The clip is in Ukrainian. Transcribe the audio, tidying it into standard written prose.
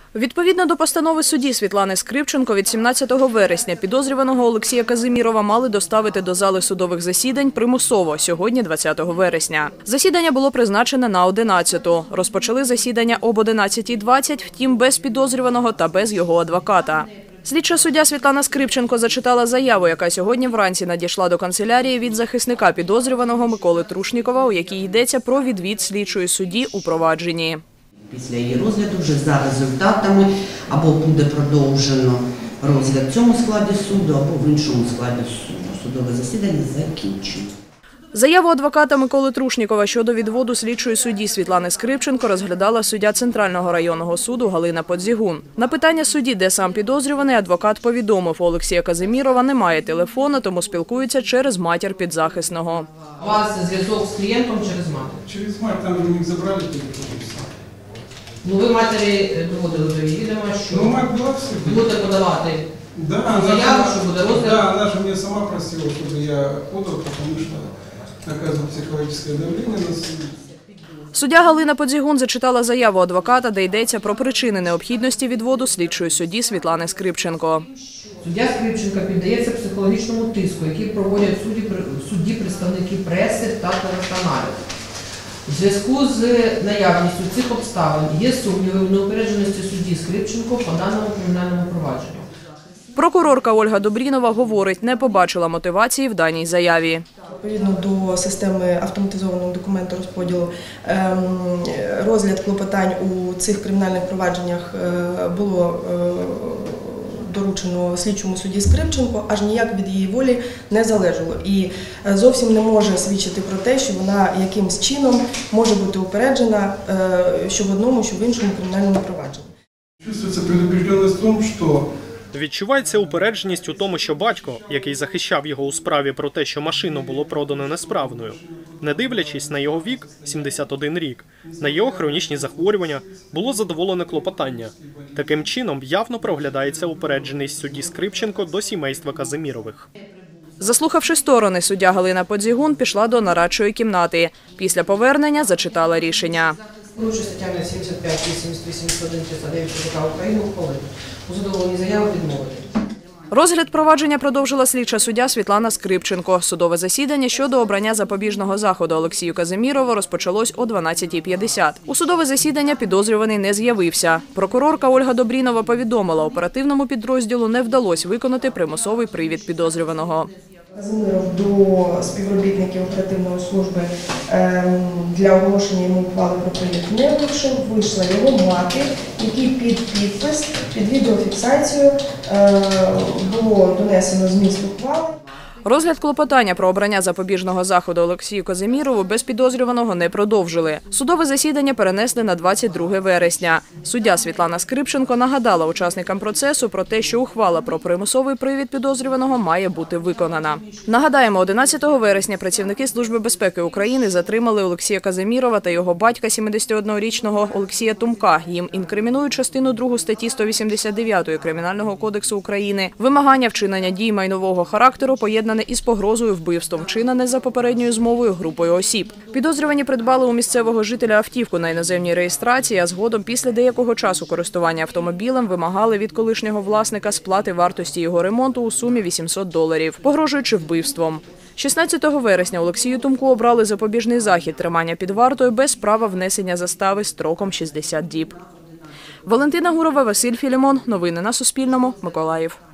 Відповідно до постанови судді Світлани Скрипченко від 17 вересня підозрюваного Олексія Казимірова мали доставити до зали судових засідань примусово сьогодні, 20 вересня. Засідання було призначене на 11-ту. Розпочали засідання об 11:20, втім без підозрюваного та без його адвоката. Слідча суддя Світлана Скрипченко зачитала заяву, яка сьогодні вранці надійшла до канцелярії від захисника підозрюваного Миколи Трушнікова, у якій йдеться про відвід слідчої судді у провадженні. Після її розгляду вже за результатами або буде продовжено розгляд в цьому складі суду, або в іншому складі суду. Судове засідання закінчено. Заяву адвоката Миколи Трушнікова щодо відводу слідчої судді Світлани Скрипченко розглядала суддя Центрального районного суду Галина Подзігун. На питання судді, де сам підозрюваний, адвокат повідомив, у Олексія Казимірова немає телефона, тому спілкується через матір підзахисного. У вас зв'язок з клієнтом через матір? Через мать, там у них забрали телефон. Ну ви матері доводили до її відома, що будете подавати заяву, що буде розгляд? Да, она же меня сама просила, чтобы я подал, потому что оказывает психологическое давление на суд. Суддя Галина Подзігун зачитала заяву адвоката, де йдеться про причини необхідності відводу слідчої судді Світлани Скрипченко. Суддя Скрипченко піддається психологічному тиску, який проводять судді представники преси та телеканалів. У зв'язку з наявністю цих обставин є сумніви в неупередженості судді Скрипченко по даному кримінальному провадженню. Прокурорка Ольга Добрінова говорить, не побачила мотивації в даній заяві. Відповідно до системи автоматизованого документорозподілу, розгляд клопотань у цих кримінальних провадженнях було доручено слідчому судді Скрипченко, аж ніяк від її волі не залежало. І зовсім не може свідчити про те, що вона якимсь чином може бути упереджена що в одному, що в іншому кримінальному провадженні. Чувствується предупрежденість в тому, що Відчувається упередженість у тому, що батько, який захищав його у справі про те, що машину було продано несправною, не дивлячись на його вік, 71 рік, на його хронічні захворювання, було задоволене клопотання. Таким чином, явно проглядається упередженість судді Скрипченко до сімейства Казимірових. Заслухавши сторони, суддя Галина Подзігун пішла до нарадчої кімнати. Після повернення зачитала рішення. Порушує статтями 75, 88, 101, 309 КПК України ухвалити. У задоволенні заяви відмовити. Розгляд провадження продовжила слідча суддя Світлана Скрипченко. Судове засідання щодо обрання запобіжного заходу Олексію Казимірову розпочалось о 12:50. У судове засідання підозрюваний не з'явився. Прокурорка Ольга Добрінова повідомила, оперативному підрозділу не вдалося виконати примусовий привід підозрюваного. Казиміров до співробітників оперативної служби для оголошення йому ухвали про привід не вийшов. Вийшла його мати, який під підпис, під відеофіксацію було донесено зміст ухвали. Розгляд клопотання про обрання запобіжного заходу Олексію Казимірову без підозрюваного не продовжили. Судове засідання перенесли на 22 вересня. Суддя Світлана Скрипченко нагадала учасникам процесу про те, що ухвала про примусовий привід підозрюваного має бути виконана. Нагадаємо, 11 вересня працівники Служби безпеки України затримали Олексія Казимірова та його батька, 71-річного Олексія Тумка. Їм інкримінують частину 2 статті 189 Кримінального кодексу України «Вимагання вчинення дій майнового характеру, поєднане із погрозою вбивством, вчинене за попередньою змовою групою осіб. Підозрювані придбали у місцевого жителя автівку на іноземній реєстрації, а згодом після деякого часу користування автомобілем вимагали від колишнього власника сплати вартості його ремонту у сумі $800, погрожуючи вбивством. 16 вересня Олексію Тумку обрали запобіжний захід тримання під вартою без права внесення застави строком 60 діб. Валентина Гурова, Василь Філімон. Новини на Суспільному. Миколаїв.